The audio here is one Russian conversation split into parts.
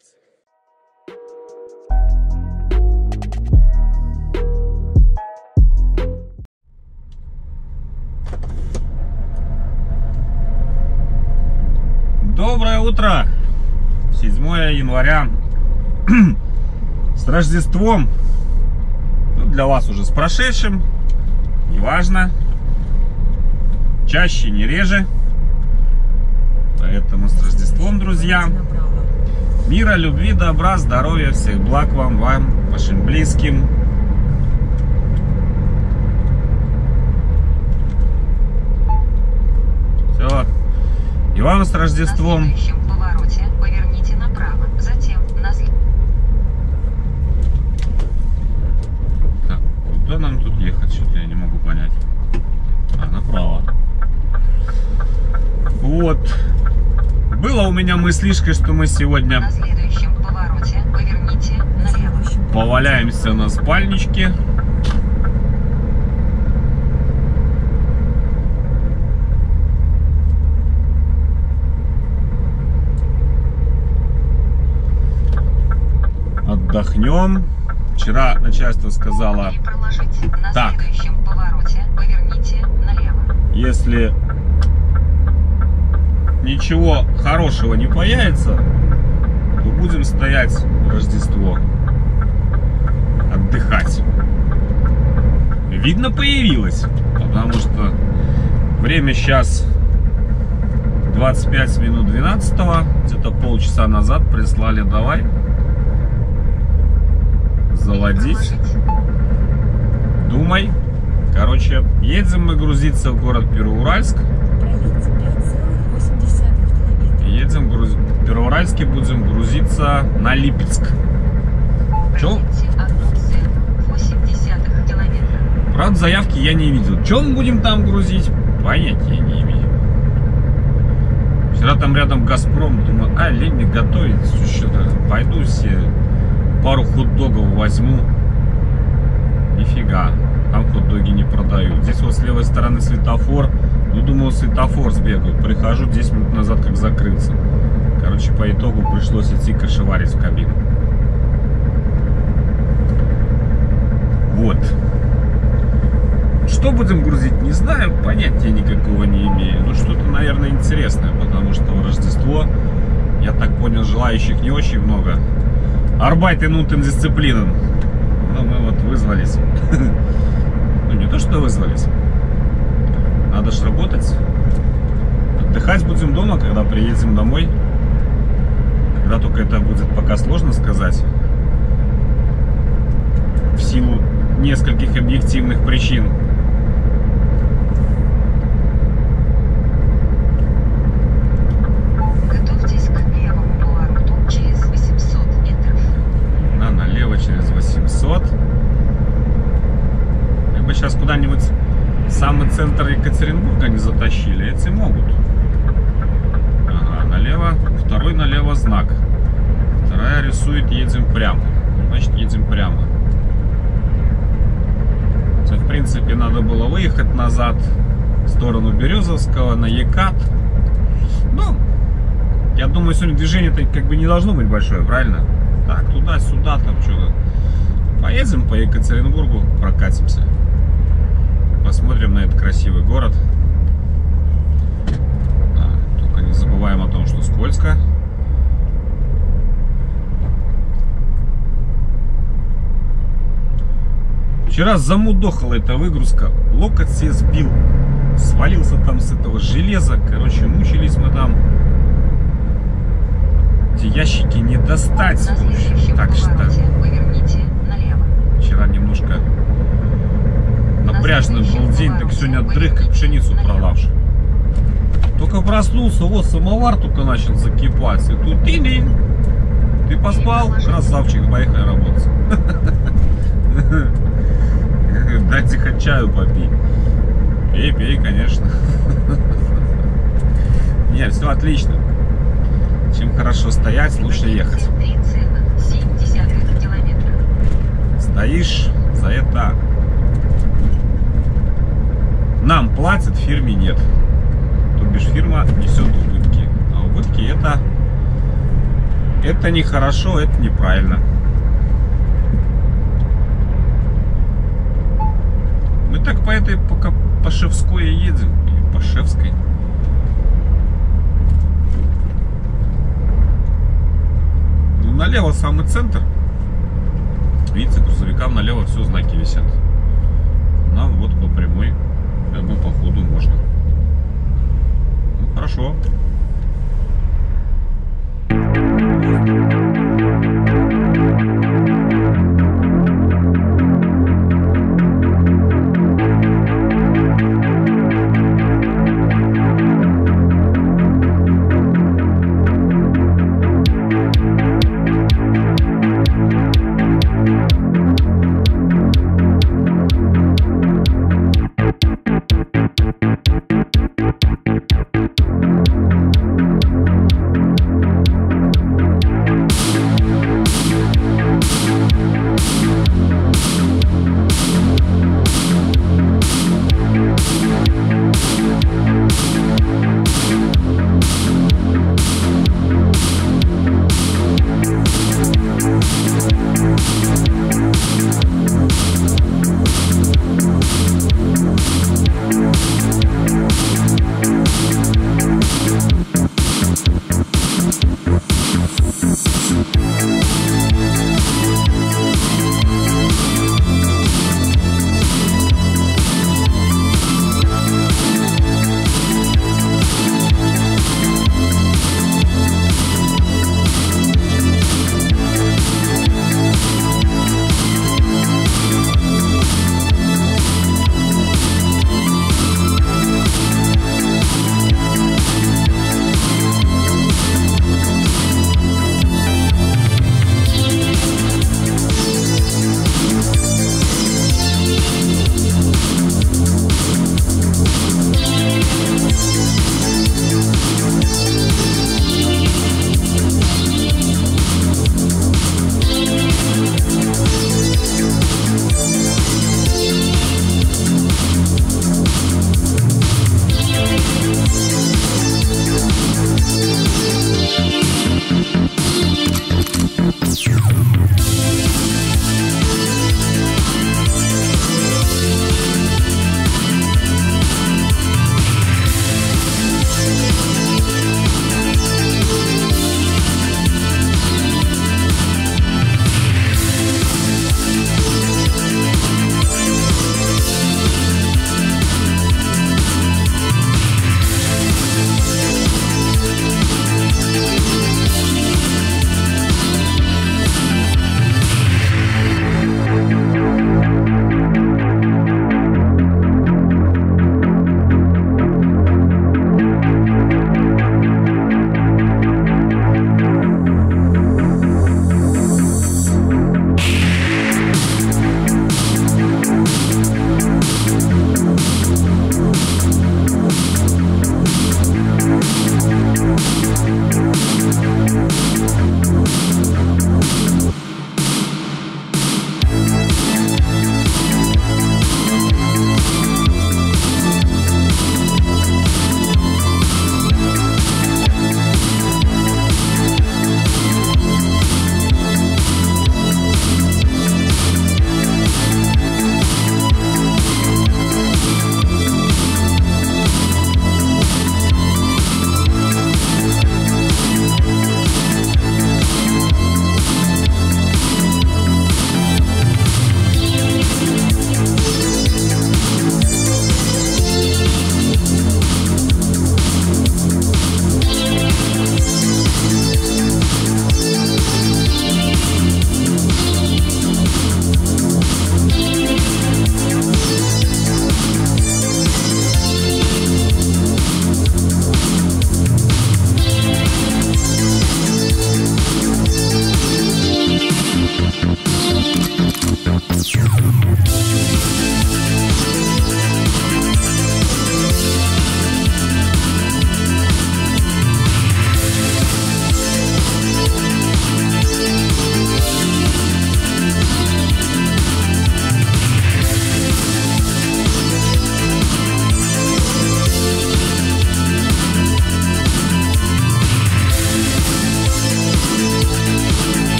Доброе утро! 7 января. С Рождеством! Ну, для вас уже с прошедшим. Неважно. Чаще, не реже. Поэтому с Рождеством, друзья. Мира, любви, добра, здоровья, всех благ вам, вашим близким. Все. И вам с Рождеством. На следующем повороте поверните направо, затем на... Так, куда нам тут ехать? Что-то я не могу понять. А, направо. Вот. Было у меня мыслишко, что мы сегодня На следующем повороте поверните налево. поваляемся на спальничке. Отдохнем. Вчера начальство сказало, На так, следующем повороте поверните налево. если ничего хорошего не появится, то будем стоять в Рождество, отдыхать. Видно, появилось, потому что время сейчас 25 минут 12, где-то полчаса назад прислали, давай заводить, думай. Короче, едем мы грузиться в город Первоуральск. Едем в Первоуральске, будем грузиться на Липецк. Чё? Правда, заявки я не видел. Чё мы будем там грузить? Понятия не имею. Вчера там рядом Газпром, думаю, лень мне готовить, что-то пойду все пару хот-догов возьму. Нифига, там хот-доги не продают. Здесь вот с левой стороны светофор. Ну, думал, светофор сбегаю. Прихожу 10 минут назад, как закрылся. Короче, по итогу пришлось идти кошеварить в кабину. Вот. Что будем грузить, не знаю. Понятия никакого не имею. Ну, что-то, наверное, интересное. Потому что в Рождество, я так понял, желающих не очень много. Арбайт инутен дисциплинен. Ну, мы вот вызвались. Ну, не то, что вызвались. Надо ж работать. Отдыхать будем дома, когда приедем домой. Когда только это будет, пока сложно сказать. В силу нескольких объективных причин. Готовьтесь к левому повороту через 800 метров. Налево через 800. Либо сейчас куда-нибудь в самый центр Екатеринбурга не затащили. Эти могут. Ага, налево. Второй налево знак. Вторая рисует, едем прямо. Значит, едем прямо. Хотя, в принципе, надо было выехать назад в сторону Березовского, на Екат. Ну, я думаю, сегодня движение-то как бы не должно быть большое, правильно? Так, туда-сюда, там что-то. Поедем по Екатеринбургу, прокатимся. Посмотрим на этот красивый город. Да, только не забываем о том, что скользко. Вчера замудохала эта выгрузка. Локоть себе сбил. Свалился там с этого железа. Короче, мучились мы там. Эти ящики не достать. Так что вчера немножко напряжный был день, так сегодня дрых, как пшеницу пролавший. Только проснулся, вот самовар только начал закипать. И тут ты поспал? Красавчик, поехали работать. Дайте хоть чаю попить. Пей, конечно. Не, все отлично. Чем хорошо стоять, лучше ехать. Стоишь, за это нам платят, фирме нет. То бишь фирма несет убытки. А убытки это Это нехорошо, это неправильно. Мы так по этой пока по Шевской едем. Или по Шевской. Ну, налево самый центр. Видите, грузовикам налево все знаки висят. Нам вот по прямой, прямо по ходу можно. Ну, хорошо.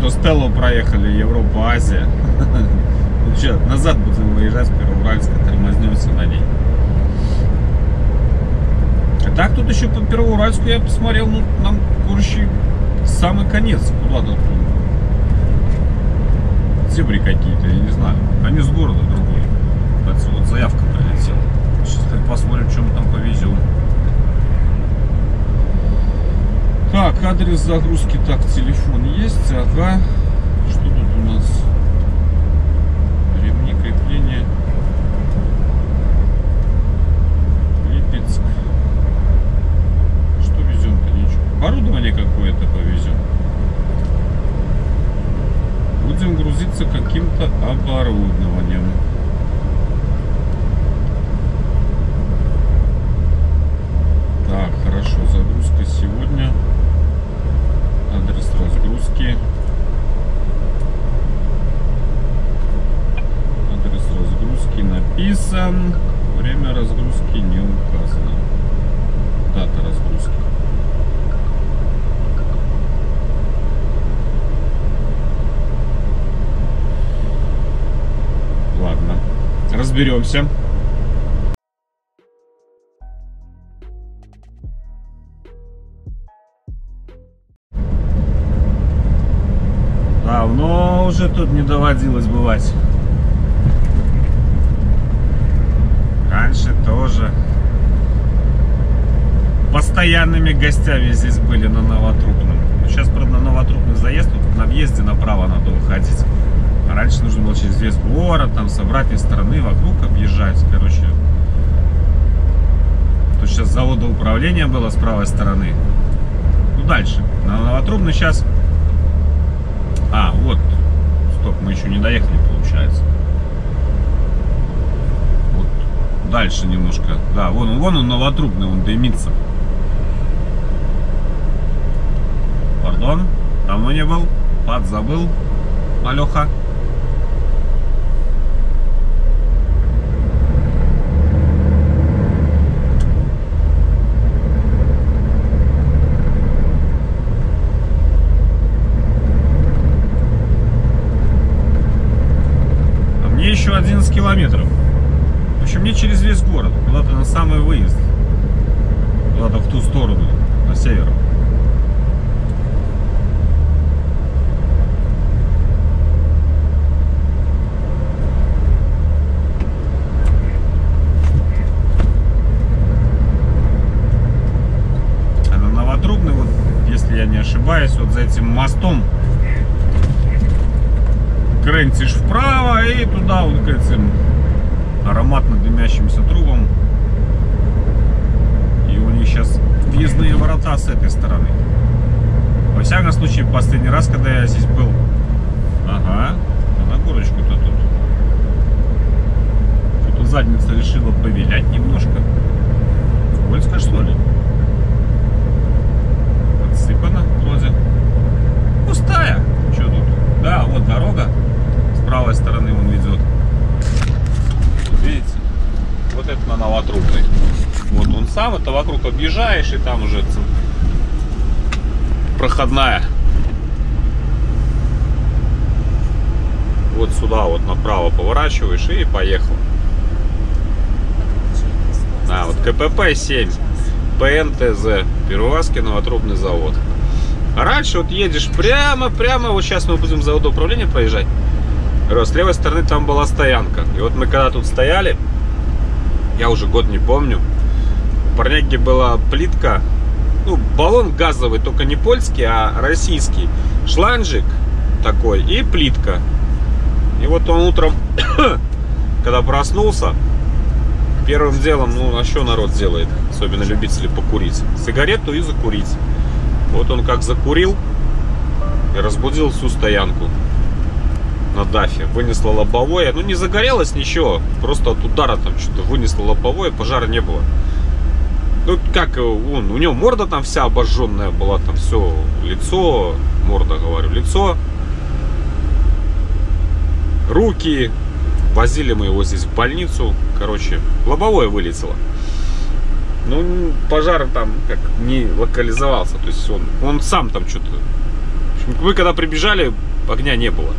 что Стеллу проехали, Европа, Азия. Ну что, назад будем выезжать с Первоуральска, тормознемся на ней. А так тут еще по Первоуральску я посмотрел, ну нам, короче, самый конец, куда-то. Зебри какие-то, я не знаю. Они с города другой. Кстати, вот заявка прилетела. Сейчас посмотрим, что мы там повезем. Так, адрес загрузки. Так, телефон есть. Ага. Что тут у нас? Ремни крепления. Липецк. Что везем-то? Ничего. Оборудование какое-то повезем. Будем грузиться каким-то оборудованием. Так, хорошо, загрузка сегодня. Адрес разгрузки. Адрес разгрузки написан. Время разгрузки не указано. Дата разгрузки. Ладно, разберемся. Давно уже тут не доводилось бывать. Раньше тоже. Постоянными гостями здесь были на Новотрубном. Сейчас, правда, на Новотрубный заезд, тут на въезде направо надо выходить. А раньше нужно было через весь город, там с обратной стороны вокруг объезжать. Короче, тут сейчас завода управления было с правой стороны. Ну, дальше. На Новотрубный сейчас... А, вот. Стоп, мы еще не доехали, получается. Вот. Дальше немножко. Да, вон он Новотрубный, он дымится. Пардон, давно не был. Подзабыл. Алёха. Еще 11 километров. В общем, не через весь город, куда-то на самый выезд. Куда-то в ту сторону, на север. А на Новотрубный, вот, если я не ошибаюсь, вот за этим мостом крентишь вправо и туда вот к этим ароматно дымящимся трубам. И у них сейчас въездные ворота с этой стороны. Во всяком случае, последний раз, когда я здесь был. Ага, на горочку-то тут. Что-то задница решила повилять немножко. Скользко, что ли? Подсыпано вроде. Пустая. Что тут? Да, вот дорога. С правой стороны он ведет. Видите? Вот это на Новотрубный. Вот он сам, это вокруг объезжаешь, и там уже проходная. Вот сюда вот направо поворачиваешь и поехал. А, вот КПП-7, ПНТЗ, Первоуральский Новотрубный завод. А раньше вот едешь прямо, вот сейчас мы будем завод управления проезжать. С левой стороны там была стоянка. И вот мы когда тут стояли, я уже год не помню, у парняги была плитка, ну, баллон газовый, только не польский, а российский. Шланжик такой и плитка. И вот он утром, когда проснулся, первым делом, ну, а что народ делает, особенно любители покурить? Сигарету и закурить. Вот он как закурил и разбудил всю стоянку на дафе. Вынесло лобовое. Ну, не загорелось ничего. Просто от удара там что-то вынесло лобовое. Пожара не было. Ну, как он, у него морда там вся обожженная была. Там все, лицо, морда, говорю, лицо. Руки. Возили мы его здесь в больницу. Короче, лобовое вылетело. Ну, пожар там как не локализовался. То есть он сам там что-то... В общем, Вы когда прибежали, огня не было.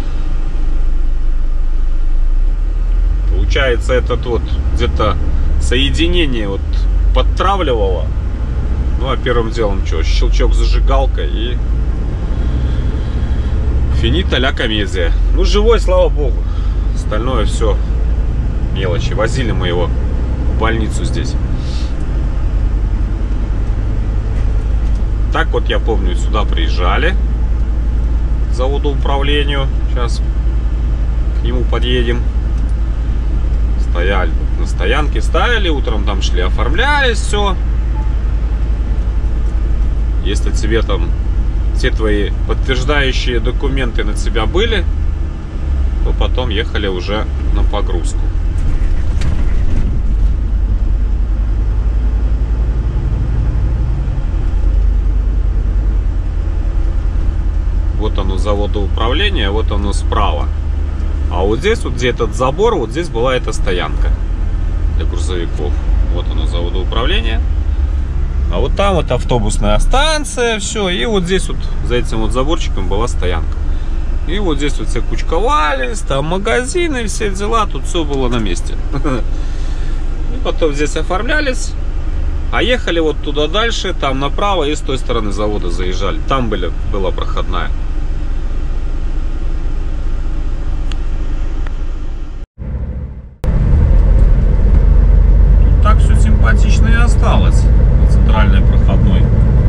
Получается, этот вот где-то соединение вот подтравливало. Ну, а первым делом что? Щелчок зажигалка и финита ля комедия. Ну, живой, слава богу. Остальное все мелочи. Возили мы его в больницу здесь. Так вот, я помню, сюда приезжали к заводоуправлению. Сейчас к нему подъедем. Стояли на стоянке, ставили, утром там шли, оформлялись, все. Если тебе там все твои подтверждающие документы на тебя были, то потом ехали уже на погрузку. Вот оно, заводоуправление, вот оно справа. А вот здесь, вот где этот забор, вот здесь была эта стоянка для грузовиков. Вот оно, заводоуправление. А вот там вот автобусная станция, все. И вот здесь вот, за этим вот заборчиком была стоянка. И вот здесь вот все кучковались, там магазины, все дела, тут все было на месте. И потом здесь оформлялись. А ехали вот туда дальше, там направо, и с той стороны завода заезжали. Там была проходная. Так все симпатично и осталось на центральной проходной.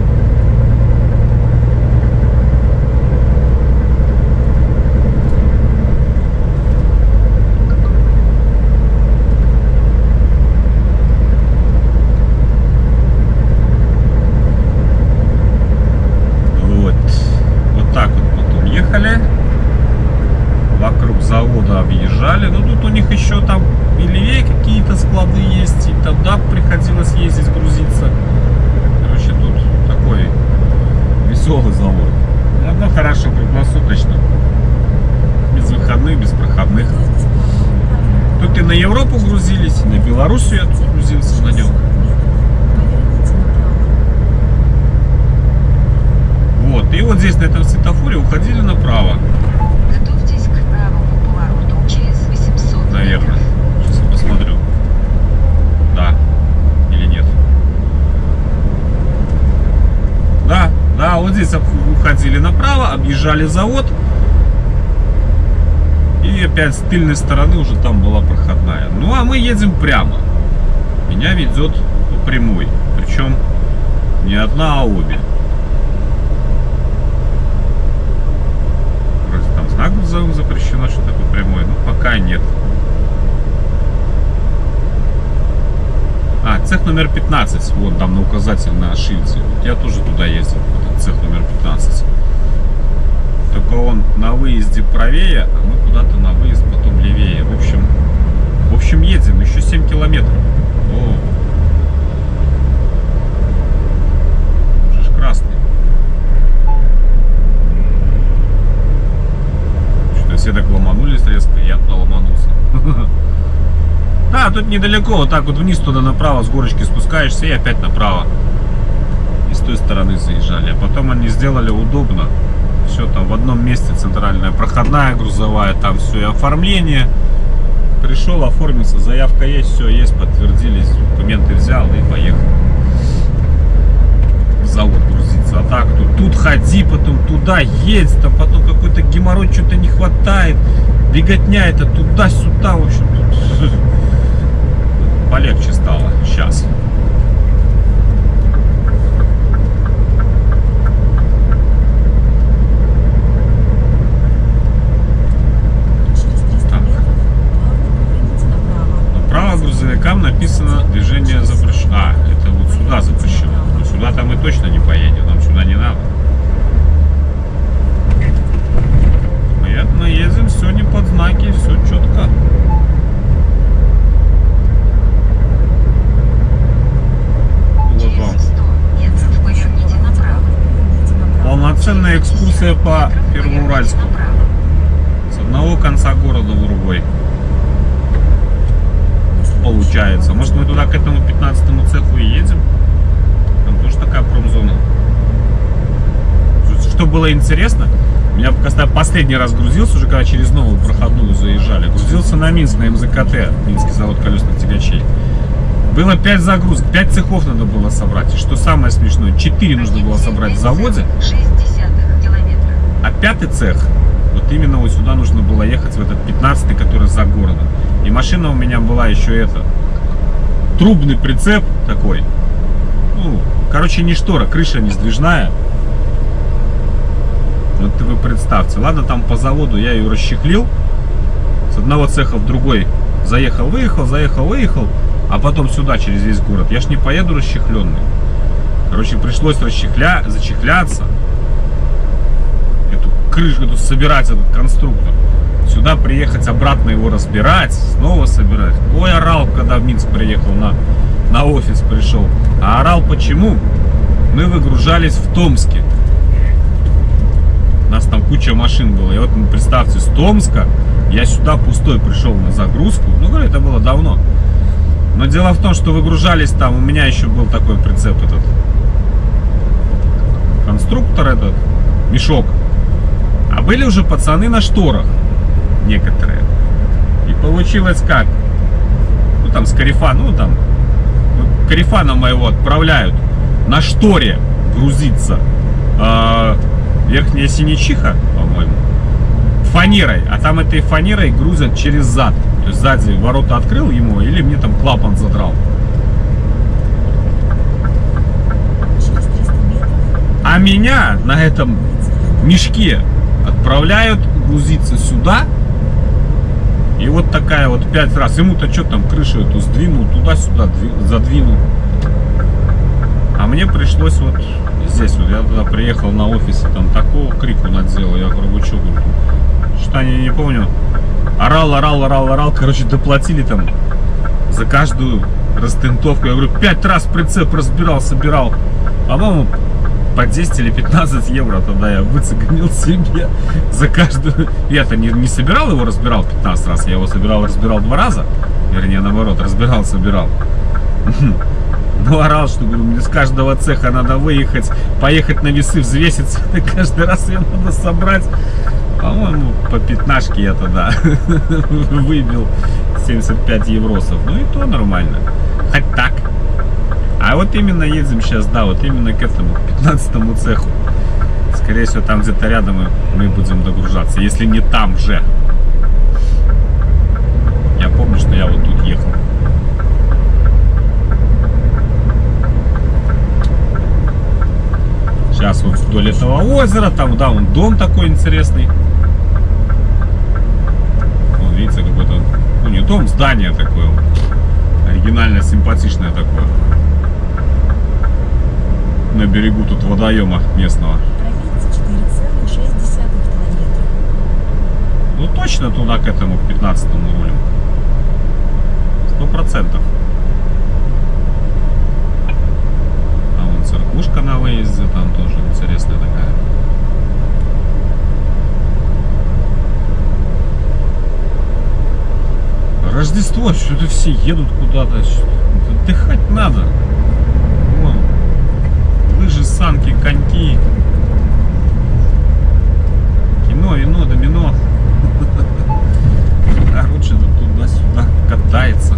Вот так вот потом ехали, вокруг завода объезжали. Ну тут у них еще там и левее какие-то склады есть, и тогда приходилось ездить, грузиться. Короче, тут такой веселый завод. Одно хорошо, круглосуточно. Без выходных, без проходных. Тут и на Европу грузились, и на Белоруссию я тут грузился на нем. Вот, и вот здесь на этом светофоре уходили направо. Готовьтесь к правому повороту через 800 Наверное. метров. Сейчас я посмотрю. Да. Или нет. Да, вот здесь уходили направо, объезжали завод. И опять с тыльной стороны уже там была проходная. Ну, а мы едем прямо. Меня ведет по прямой. Причем не одна, а обе. Вроде там знак запрещено, что такое прямой. Ну, пока нет. А, цех номер 15, вот там на указатель на шильде. Вот я тоже туда ездил, вот цех номер 15. Только он на выезде правее, а мы куда-то на выезд потом левее. В общем едем, еще 7 километров. О, уже ж красный. Что-то все так ломанулись резко, я туда ломанулся. Да, тут недалеко, вот так вот вниз туда направо с горочки спускаешься и опять направо. И с той стороны заезжали. А потом они сделали удобно. Все там в одном месте, центральная проходная, грузовая, там все и оформление. Пришел, оформился, заявка есть, все есть, подтвердились, документы взял и поехал. В завод грузиться. А так тут ходи, потом туда едь, там потом какой-то геморрой, что-то не хватает. Беготня это туда-сюда, в общем, тут полегче стало сейчас. Направо грузовикам написано движение запрещено. А, это вот сюда запрещено. Но сюда там мы точно не поедем, нам сюда не надо. Мы едем все не под знаки, все четко. Через 100 метров поверните направо. Полноценная экскурсия по Первоуральску. С одного конца города в другой. Получается. Может, мы туда к этому 15-му цеху и едем? Там тоже такая промзона. что было интересно, меня когда последний раз грузился, уже когда через новую проходную заезжали, грузился на Минск, на МЗКТ, Минский завод колесных тягачей. Было 5 загрузок, 5 цехов надо было собрать. И что самое смешное, 4 нужно было собрать в заводе, 0,6 километра. а 5-й цех, вот именно вот сюда нужно было ехать, в этот 15-й, который за городом. И машина у меня была еще трубный прицеп такой. Ну, короче, не штора, крыша не сдвижная. Вот вы представьте. Ладно, там по заводу я ее расчехлил. С одного цеха в другой заехал, выехал, заехал, выехал. А потом сюда, через весь город. Я ж не поеду расчехленный. Короче, пришлось зачехляться. Эту крышу, собирать, этот конструктор. Сюда приехать, обратно его разбирать. Снова собирать. Ой, орал, когда в Минск приехал, на офис пришел. А орал почему? Мы выгружались в Томске. У нас там куча машин было. И вот, представьте, с Томска я сюда пустой пришел на загрузку. Ну, говорю, это было давно. Но дело в том, что выгружались там, у меня еще был такой прицеп этот. Конструктор этот, мешок. А были уже пацаны на шторах. Некоторые. И получилось как? Ну, там с Карифана, Карифана моего отправляют на шторе грузиться. Верхняя Синичиха, по-моему, фанерой, а там этой фанерой грузят через зад. То есть сзади ворота открыл ему, или мне там клапан задрал. А меня на этом мешке отправляют грузиться сюда. И вот такая вот 5 раз. Ему-то что там, крышу эту сдвинул, туда-сюда задвинул. А мне пришлось вот здесь вот. Я туда приехал на офисе, там такого крику наделал. Я говорю, вы что, что они, не помню. Орал. Короче, доплатили там за каждую растентовку. Я говорю, 5 раз прицеп разбирал, собирал. По-моему, по 10 или 15 евро тогда я выцегнил себе за каждую. Я-то не собирал его, разбирал 15 раз. Я его разбирал 2 раза. Вернее, наоборот, разбирал, собирал. Ну, орал, что, говорю, мне с каждого цеха надо выехать, поехать на весы, взвеситься. Каждый раз ее надо собрать. По-моему, по 15 я тогда выбил 75 евросов. Ну и то нормально. Хоть так. А вот именно едем сейчас, да, вот именно к этому, к 15-му цеху. Скорее всего, там где-то рядом мы будем догружаться. Если не там же. Я помню, что я вот тут ехал. Сейчас вот вдоль этого озера, там, да, вон дом такой интересный. Вон, видите, какой-то, ну не дом, здание такое. Оригинально симпатичное такое. На берегу тут водоема местного. Проедьте 4,6 километра. Ну точно туда, к этому, к 15-му рулем. 100%. А вон церквушка на выезде, там тоже интересная такая. Рождество, что-то все едут куда-то. Отдыхать надо. Вон. Лыжи, санки, коньки. Кино, вино, домино. Короче, туда-сюда катается.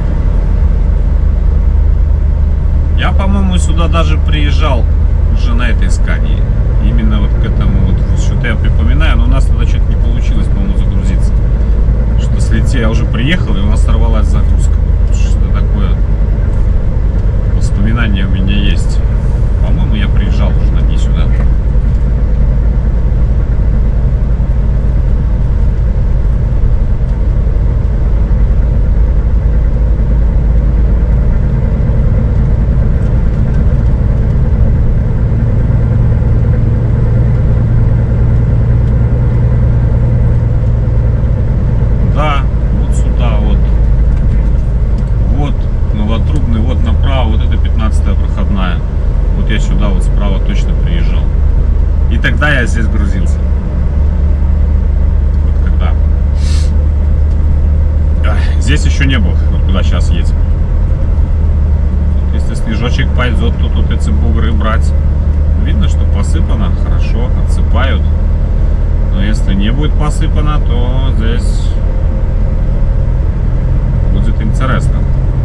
Сюда даже приезжал уже на этой Скании. Именно вот к этому вот, что-то я припоминаю, но у нас тогда что-то не получилось, по-моему, загрузиться. Что слетел, я уже приехал, и у нас сорвалась загрузка. Что такое воспоминание у меня есть. По-моему, я приезжал уже на дни сюда. Тогда я здесь грузился. Вот когда. Здесь еще не был, вот куда сейчас едем. Тут, если снежочек пойдет, то тут эти бугры брать. Видно, что посыпано, хорошо, отсыпают. Но если не будет посыпано, то здесь будет интересно.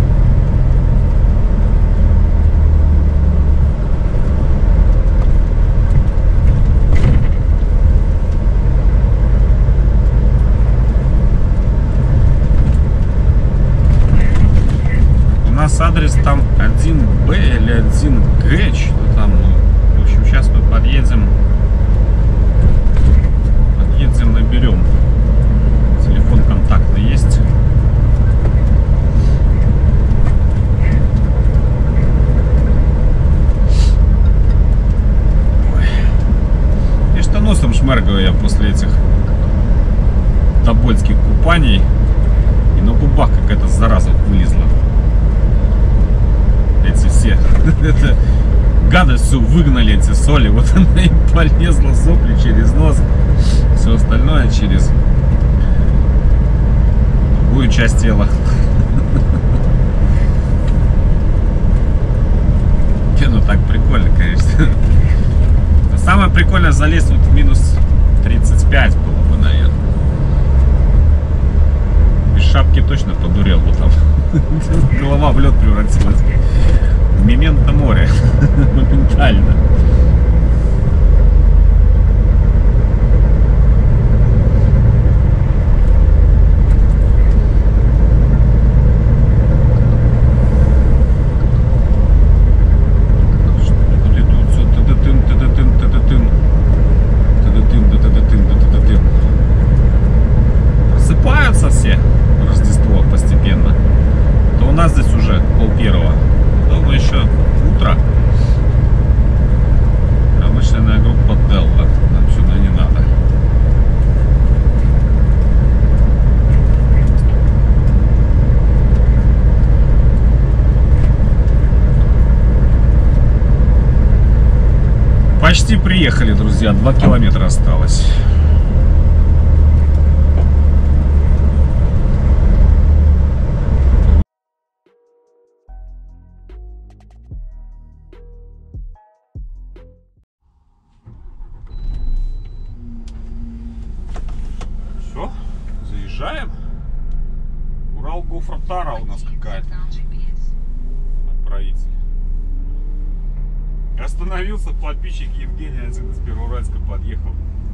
Адрес там 1Б или 1Г, что там, в общем, сейчас мы подъедем, наберем. Телефон контактный есть. Ой. И что носом шмыргаю я после этих тобольских купаний, и на губах какая-то зараза вылезла. Эти все, это гадость все выгнали, эти соли, вот она и полезла, сопли через нос, все остальное через другую часть тела. Ну так прикольно, конечно. Самое прикольное залезть вот в минус 35 было бы, наверное. Без шапки точно подурел бы там. Голова в лед превратилась. Мементо море. Моментально. Просыпаются все в Рождество постепенно. То у нас здесь уже пол-первого. Дома еще утро. Промышленная группа Делла. Нам сюда не надо. Почти приехали, друзья. 2 километра осталось. Все, заезжаем. Урал-Гофр-Тара у нас какая-то. Отправитель. Остановился подписчик Евгений один из Первоуральска, подъехал.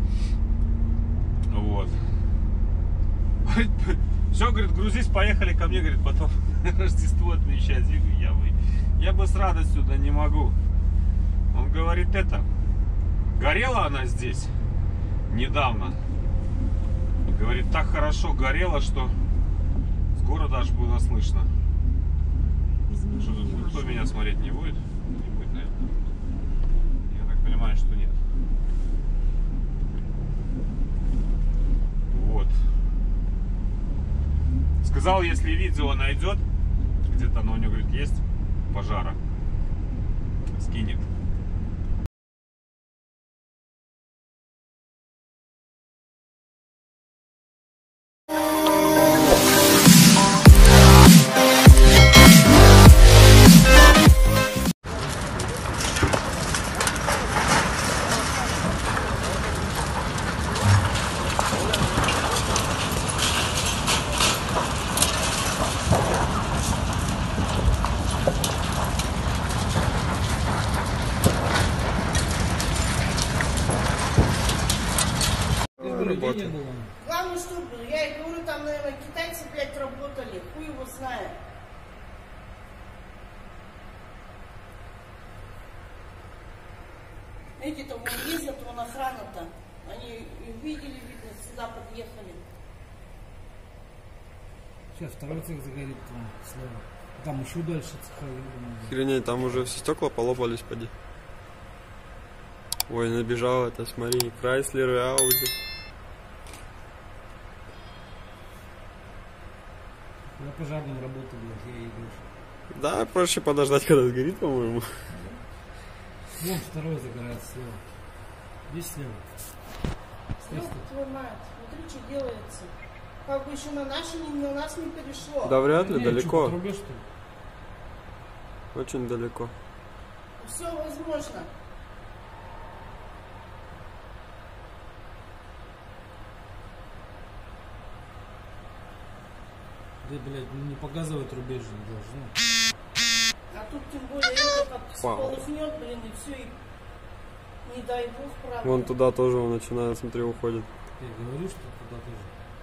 Вот. Все, говорит, грузись, поехали ко мне, говорит, потом Рождество отмечать. Я бы с радостью, да не могу. Он говорит, горела она здесь недавно. Говорит, так хорошо горела, что с города аж было слышно. Что тут никто меня смотреть не будет? Не будет, наверное. Я так понимаю, что нет. Вот. Сказал, если видео найдет, где-то оно у него, говорит, есть, пожара, скинет. работы. Главное, что, я и говорю, там, наверное, китайцы, блядь, работали. Хуй его знает. Эти-то вон ездят, вон охрана-то. Они увидели, видно, сюда подъехали. Сейчас второй цех загорит, там, слева. Там еще дальше цеха. Охренеть, там уже все стекла полопались, поди. Ой, набежал это, смотри, Крайслер и Ауди. На пожарном работу, блядь, я и больше. Да, проще подождать, когда сгорит, по-моему. Вон второй загорается слева. Здесь слева. Ну, твою мать, смотри, что делается. Как бы еще на наши, на нас не перешло. Да вряд ли, Не, далеко. Что, по трубе, что ли? Очень далеко. Все возможно. Да, блядь, ну не показывать рубеж же не должно. А тут тем более это как Вау. сполоснет, блин, и все, и не дай бог, правда. Вон туда тоже он начинает, смотри, уходит. Я говорю, что туда тоже.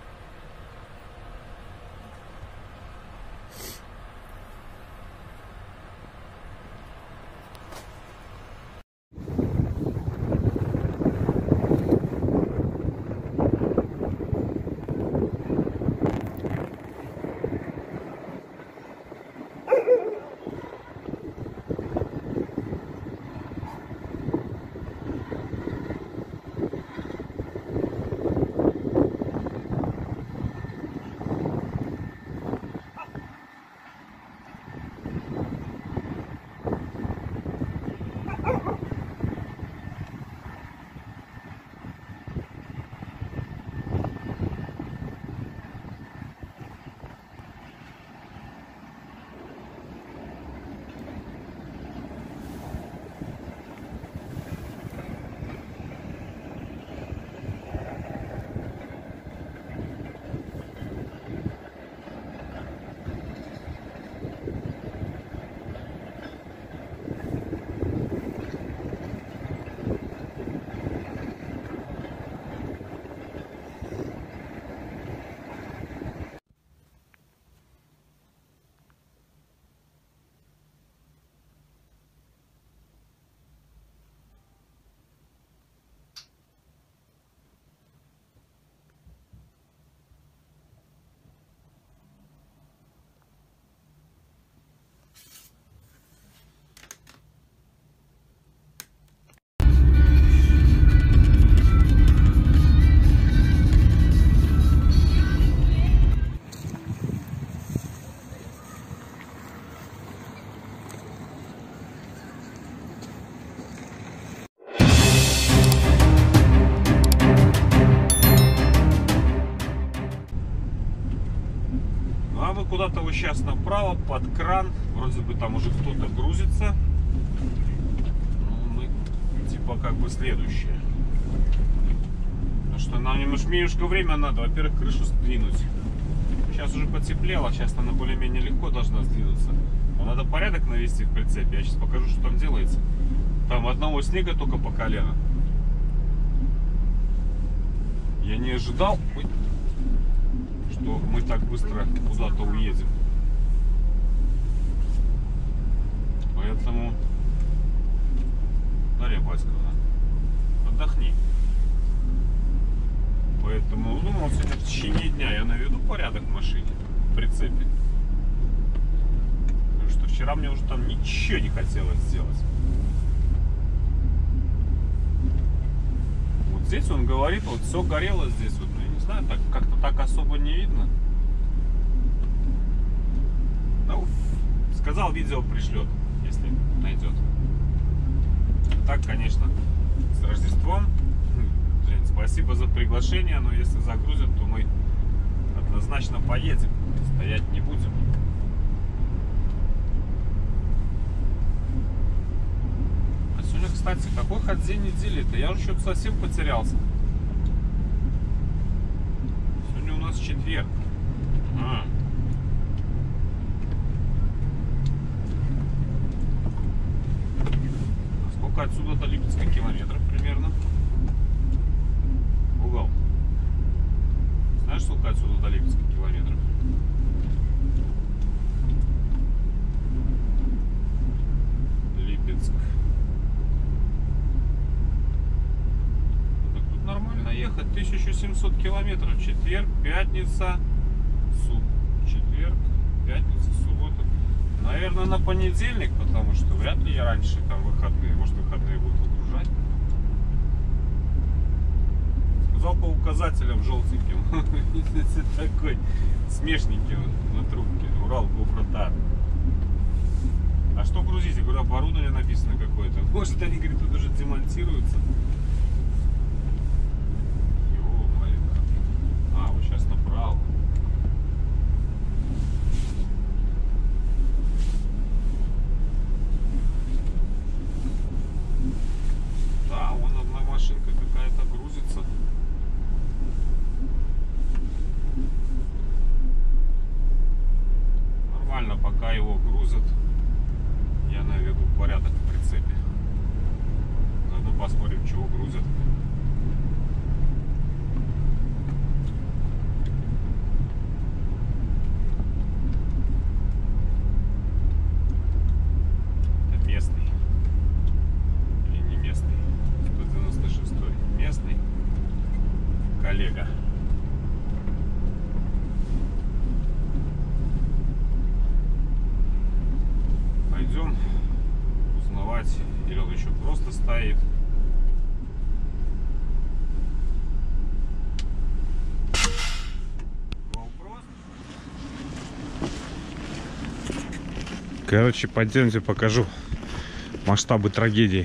Куда-то вот сейчас направо, под кран. Вроде бы там уже кто-то грузится. Ну, мы типа как бы следующие. Потому что нам немножко время надо. Во-первых, крышу сдвинуть. Сейчас уже потеплело, сейчас она более-менее легко должна сдвинуться. Но надо порядок навести в прицепе. Я сейчас покажу, что там делается. Там одного снега только по колено. Я не ожидал, что мы так быстро куда-то уедем. Поэтому, Дарья Басковна, отдохни. Поэтому, думал, сегодня в течение дня я наведу порядок в машине, в прицепе. Потому что вчера мне уже там ничего не хотелось сделать. Вот здесь он говорит, вот все горело здесь, вот, я не знаю, так как-то так особо не видно. Ну, сказал, видео пришлет, если найдет. Так, конечно, с Рождеством. Жень, спасибо за приглашение, но если загрузят, то мы однозначно поедем, стоять не будем. А сегодня, кстати, какой хоть день недели-то? Я уже что-то совсем потерялся. Сегодня у нас четверг. Сколько отсюда до Липецка километров примерно? Угол. до Липецка километров. Липецк. Так тут нормально ехать. 1700 километров. Четверг, пятница, четверг, пятница, суббота. Наверное, на понедельник, потому что вряд ли я раньше там выходные. Может, выходные будут выгружать. Сказал по указателям желтеньким. Такой смешненький на трубке. Урал Гофротар. А что грузить? Я говорю, оборудование написано какое-то. Может, они, говорят, тут уже демонтируются. Ё-моё. А, вот сейчас направо. Да, вон одна машинка какая-то грузится. Нормально, пока его грузят, я наведу порядок в прицепе. Надо посмотрим, чего грузят. Это местный или не местный? 196-й. Местный коллега. Пойдем узнавать, или он еще просто стоит. Вопрос. Короче, пойдемте покажу масштабы трагедии.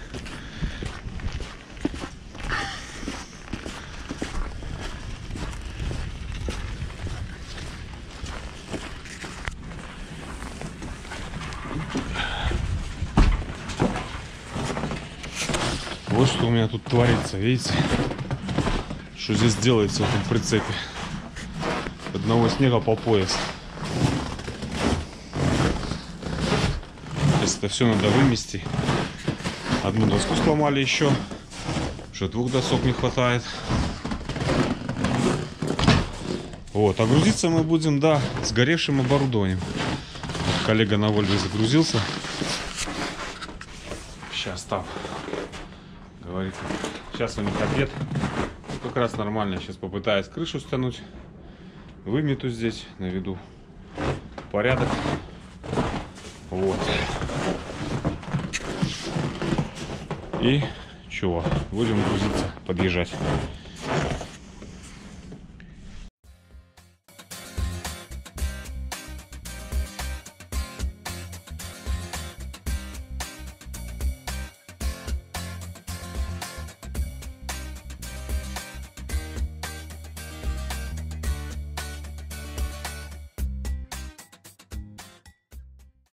Вот что у меня тут творится, видите? Что здесь делается в этом прицепе. Одного снега по пояс. Сейчас это все надо вымести. Одну доску сломали еще. Что 2 досок не хватает. Вот, а грузиться мы будем, да, сгоревшим оборудованием. Коллега на Вольве загрузился. Сейчас там. Говорит, сейчас у них обед. Ну, как раз нормально. Сейчас попытаюсь крышу стянуть. Вымету здесь, наведу порядок. Вот. И чего? Будем грузиться, подъезжать.